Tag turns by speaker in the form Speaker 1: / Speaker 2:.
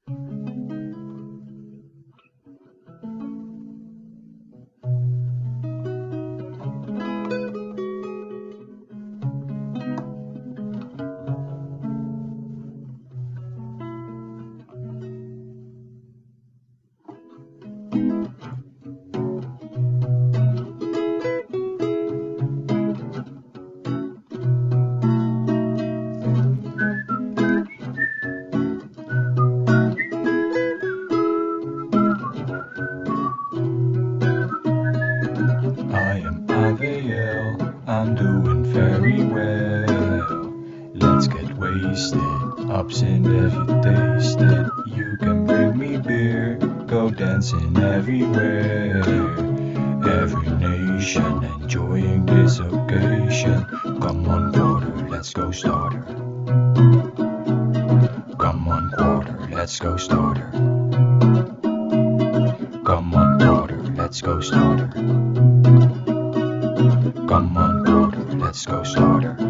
Speaker 1: I am IVL, I'm doing very well. Let's get wasted, ups and if you taste it. You can bring me beer, go dancing everywhere. Every nation enjoying this occasion. Come on quarter, let's go starter. Come on quarter, let's go starter. Come on quarter, let's go starter. Come on quarter, let's go starter.